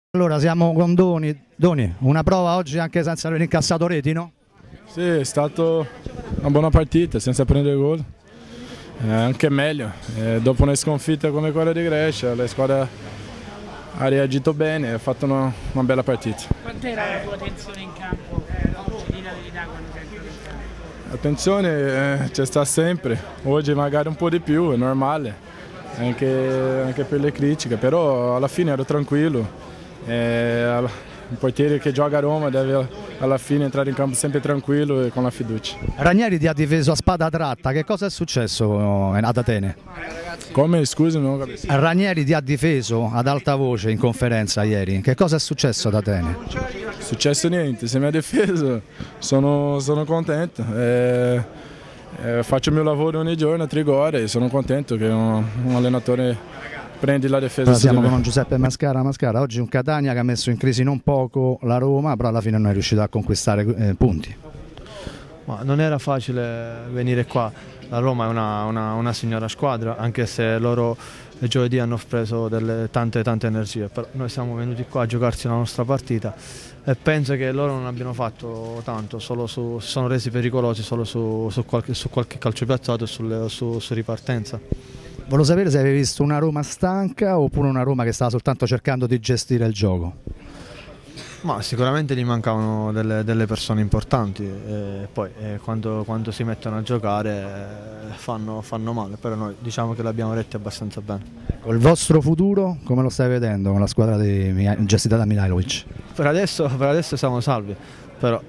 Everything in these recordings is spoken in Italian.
Allora siamo con Doni. Doni, una prova oggi anche senza aver incassato reti, no? Sì, è stata una buona partita senza prendere gol, anche meglio. Dopo una sconfitta come quella di Grecia, la squadra ha reagito bene e ha fatto una bella partita. Quant'era la tua tensione in campo? Ci di la verità quando sei entrato in campo? La tensione c'è sta sempre, oggi magari un po' di più, è normale, anche per le critiche, però alla fine ero tranquillo. Un portiere che gioca a Roma deve alla fine entrare in campo sempre tranquillo e con la fiducia. Ranieri ti ha difeso a spada tratta, che cosa è successo ad Atene? Come? Scusi, non ho capito. Ranieri ti ha difeso ad alta voce in conferenza ieri, che cosa è successo ad Atene? È successo niente, se mi ha difeso sono contento. Faccio il mio lavoro ogni giorno a Trigore e sono contento che un allenatore prendi la difesa. Allora, siamo con Giuseppe Mascara. Oggi un Catania che ha messo in crisi non poco la Roma, però alla fine non è riuscito a conquistare punti. Ma non era facile venire qua, la Roma è una signora squadra, anche se loro giovedì hanno preso tante energie, però noi siamo venuti qua a giocarci la nostra partita e penso che loro non abbiano fatto tanto, si sono resi pericolosi solo su qualche calcio piazzato e su ripartenza. Volevo sapere se avevi visto una Roma stanca oppure una Roma che stava soltanto cercando di gestire il gioco. Ma sicuramente gli mancavano delle persone importanti e poi quando si mettono a giocare fanno male, però noi diciamo che l'abbiamo retti abbastanza bene. Ecco, il vostro futuro come lo stai vedendo con la squadra gestita da Mihajlovic? Per adesso siamo salvi, però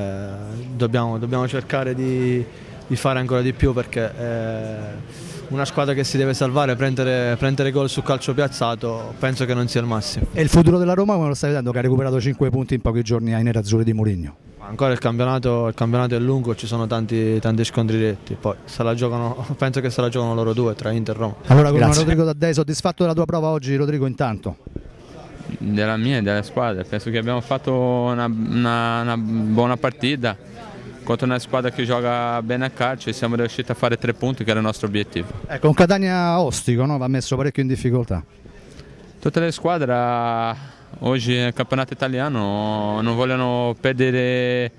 dobbiamo cercare di fare ancora di più perché una squadra che si deve salvare, prendere gol su calcio piazzato, penso che non sia il massimo. E il futuro della Roma come lo stai vedendo, che ha recuperato 5 punti in pochi giorni ai nerazzurri di Mourinho? Ancora il campionato è lungo, ci sono tanti scontri diretti, poi penso che se la giocano loro due tra Inter e Roma. Allora con Rodrigo Taddei, soddisfatto della tua prova oggi, Rodrigo, intanto? Della mia e della squadra, penso che abbiamo fatto una buona partita contro una squadra che gioca bene a calcio e siamo riusciti a fare 3 punti che era il nostro obiettivo. Ecco, un Catania ostico, no? Va messo parecchio in difficoltà. Tutte le squadre oggi nel campionato italiano non vogliono perdere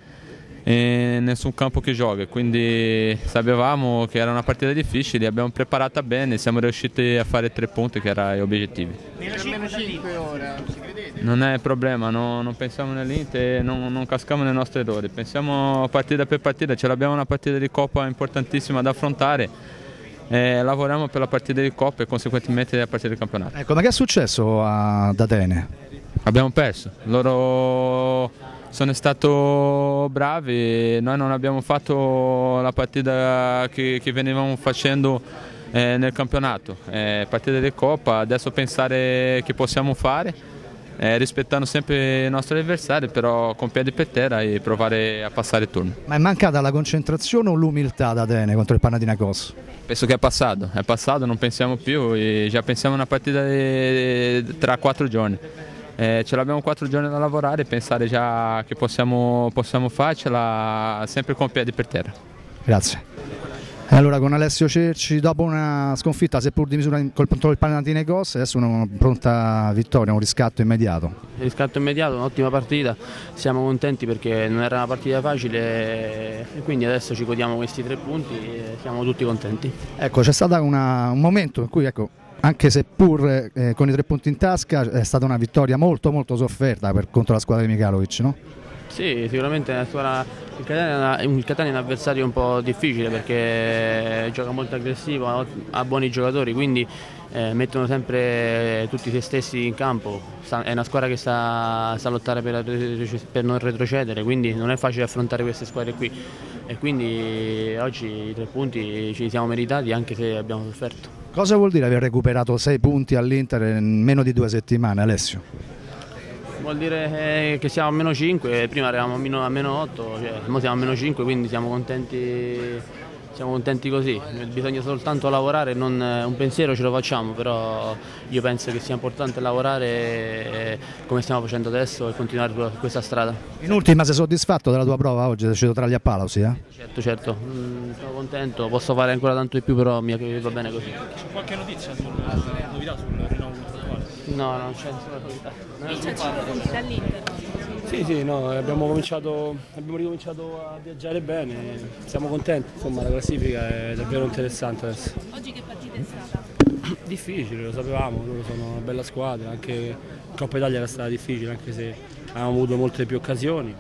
in nessun campo che gioca, quindi sapevamo che era una partita difficile, abbiamo preparata bene e siamo riusciti a fare 3 punti che erano gli obiettivi. Meno 5 ora, ci credete? Non è problema, non pensiamo nell'Inter, non caschiamo nei nostri errori, pensiamo partita per partita, ce l'abbiamo una partita di Coppa importantissima da affrontare, lavoriamo per la partita di Coppa e conseguentemente la partita di campionato. Ecco, ma che è successo ad Atene? Abbiamo perso, loro sono stati bravi, noi non abbiamo fatto la partita che venivamo facendo nel campionato, partita di Coppa, adesso pensare che possiamo fare, rispettando sempre i nostri avversari, però con piedi per terra e provare a passare il turno. Ma è mancata la concentrazione o l'umiltà da Atene contro il Panathinaikos? Penso che è passato, non pensiamo più, e già pensiamo a una partita tra 4 giorni. Ce l'abbiamo 4 giorni da lavorare e pensare già che possiamo farcela sempre con piedi per terra. Grazie. E allora con Alessio Cerci, dopo una sconfitta seppur di misura contro il Panathinaikos, adesso una pronta vittoria, un riscatto immediato. Riscatto immediato, un'ottima partita, siamo contenti perché non era una partita facile e quindi adesso ci godiamo questi 3 punti e siamo tutti contenti. Ecco, c'è stato un momento in cui, ecco, anche seppur con i 3 punti in tasca, è stata una vittoria molto sofferta contro la squadra di Mihajlovic, no? Sì, sicuramente il Catania è un avversario un po' difficile perché gioca molto aggressivo, ha buoni giocatori, quindi mettono sempre tutti se stessi in campo. È una squadra che sta a lottare per non retrocedere, quindi non è facile affrontare queste squadre qui e quindi oggi i 3 punti ci siamo meritati anche se abbiamo sofferto. Cosa vuol dire aver recuperato 6 punti all'Inter in meno di 2 settimane, Alessio? Vuol dire che siamo a meno 5, prima eravamo a meno 8, ora siamo a meno 5, quindi siamo contenti così. Bisogna soltanto lavorare, un pensiero ce lo facciamo, però io penso che sia importante lavorare come stiamo facendo adesso e continuare su questa strada. In ultima, sei soddisfatto della tua prova oggi? Sei uscito tra gli applausi? Certo, sono contento, posso fare ancora tanto di più, però mi va bene così. C'è qualche notizia novità sul rinnovo contrattuale? No, non c'è nessuna novità. Dall'Inter. Sì, no, abbiamo ricominciato a viaggiare bene, siamo contenti, insomma la classifica è davvero interessante adesso. Oggi che partita è stata? Difficile, lo sapevamo, loro sono una bella squadra, anche in Coppa Italia era stata difficile, anche se avevamo avuto molte più occasioni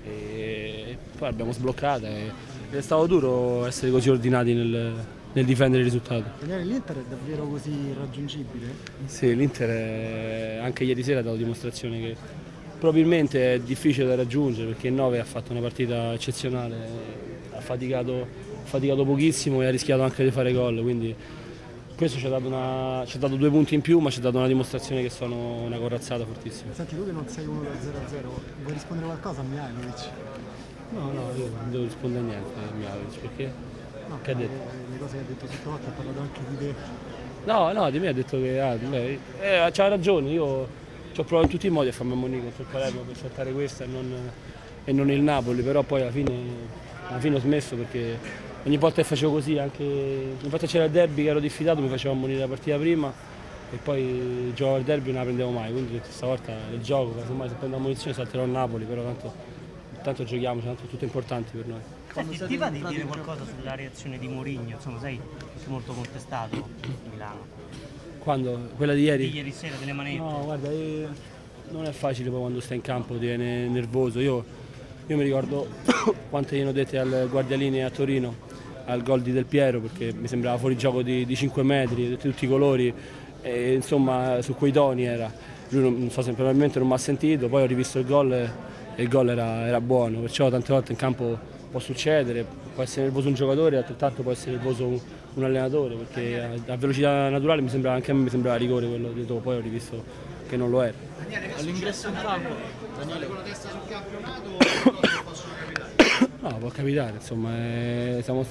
e poi l'abbiamo sbloccata ed è stato duro essere così ordinati nel difendere il risultato. L'Inter è davvero così raggiungibile? Sì, l'Inter anche ieri sera ha dato dimostrazione che probabilmente è difficile da raggiungere perché il 9 ha fatto una partita eccezionale, ha faticato pochissimo e ha rischiato anche di fare gol, quindi questo ci ha dato 2 punti in più, ma ci ha dato una dimostrazione che sono una corazzata fortissima. Senti, tu che non sei uno da 0-0, vuoi rispondere qualcosa a Mihajlovic? No, io non devo rispondere a niente a Mihajlovic, perché? No, che ha detto? Le cose che ha detto sottovolte, ha parlato anche di te. No, di me ha detto che c'ha ragione, io ci ho provato in tutti i modi a farmi ammonire contro il Palermo per saltare questa e non il Napoli, però poi alla fine ho smesso perché ogni volta che facevo così, anche ogni volta c'era il derby che ero diffidato mi facevo ammonire la partita prima e poi giocavo il derby e non la prendevo mai, quindi stavolta il gioco, casomai se prendo ammonizione salterò il Napoli, però tanto giochiamo, tanto è tutto importante per noi. Senti, ti va di dire qualcosa sulla reazione di Mourinho? Insomma, sei molto contestato a Milano. Quando? Quella di ieri? Di ieri sera, delle manette. No, guarda, non è facile poi quando stai in campo, ti viene nervoso. Io mi ricordo quante gliene ho dette al guardialine a Torino, al gol di Del Piero, perché mi sembrava fuori gioco di 5 metri, di tutti i colori, e insomma su quei toni era. Lui non so se probabilmente non mi ha sentito, poi ho rivisto il gol e il gol era buono, perciò tante volte in campo può succedere, può essere nervoso un giocatore, altrettanto può essere nervoso un allenatore, perché a velocità naturale anche a me mi sembrava rigore quello di dopo, poi ho rivisto che non lo era. All'ingresso in campo, Daniele con la testa sul campionato possono capitare? No, può capitare, insomma, siamo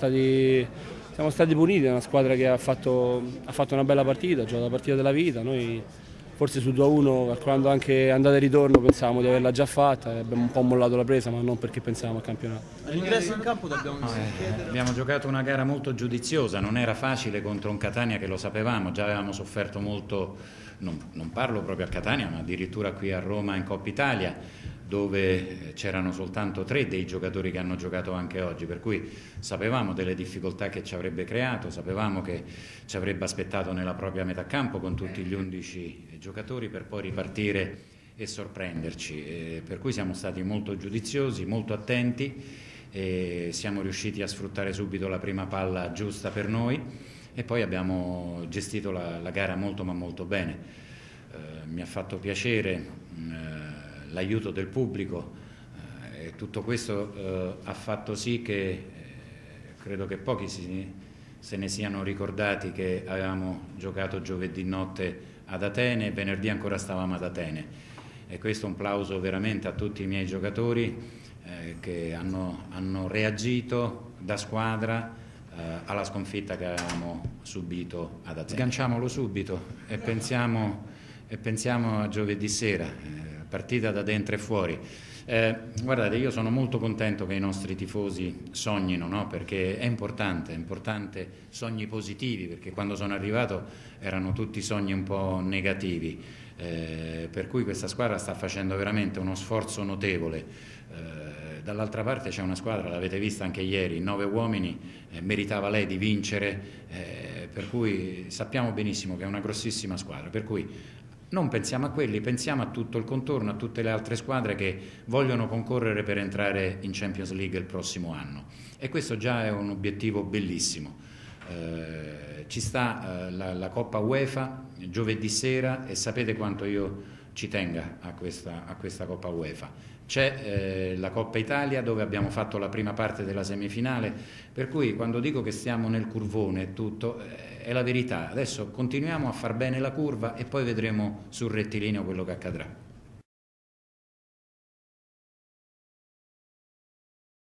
stati puniti, è una squadra che ha fatto una bella partita, ha giocato la partita della vita, noi forse su 2-1, calcolando anche andata e ritorno, pensavamo di averla già fatta e abbiamo un po' mollato la presa, ma non perché pensavamo al campionato. all'ingresso in campo dobbiamo Abbiamo giocato una gara molto giudiziosa, non era facile contro un Catania che lo sapevamo, già avevamo sofferto molto, non parlo proprio a Catania, ma addirittura qui a Roma in Coppa Italia, dove c'erano soltanto 3 dei giocatori che hanno giocato anche oggi, per cui sapevamo delle difficoltà che ci avrebbe creato, sapevamo che ci avrebbe aspettato nella propria metà campo con tutti gli 11 giocatori per poi ripartire e sorprenderci, per cui siamo stati molto giudiziosi, molto attenti e siamo riusciti a sfruttare subito la prima palla giusta per noi e poi abbiamo gestito la gara molto ma molto bene. Mi ha fatto piacere l'aiuto del pubblico e tutto questo ha fatto sì che credo che pochi se ne siano ricordati che avevamo giocato giovedì notte ad Atene e venerdì ancora stavamo ad Atene e questo è un plauso veramente a tutti i miei giocatori che hanno reagito da squadra alla sconfitta che avevamo subito ad Atene. Sganciamolo subito e pensiamo a giovedì sera. Partita da dentro e fuori. Guardate, io sono molto contento che i nostri tifosi sognino, no? Perché è importante sogni positivi, perché quando sono arrivato erano tutti sogni un po' negativi, per cui questa squadra sta facendo veramente uno sforzo notevole. Dall'altra parte c'è una squadra, l'avete vista anche ieri, 9 uomini, meritava lei di vincere, per cui sappiamo benissimo che è una grossissima squadra, per cui non pensiamo a quelli, pensiamo a tutto il contorno, a tutte le altre squadre che vogliono concorrere per entrare in Champions League il prossimo anno e questo già è un obiettivo bellissimo. Ci sta la Coppa UEFA giovedì sera e sapete quanto io ci tenga a questa Coppa UEFA. C'è la Coppa Italia dove abbiamo fatto la prima parte della semifinale, per cui quando dico che stiamo nel curvone e tutto è la verità. Adesso continuiamo a far bene la curva e poi vedremo sul rettilineo quello che accadrà.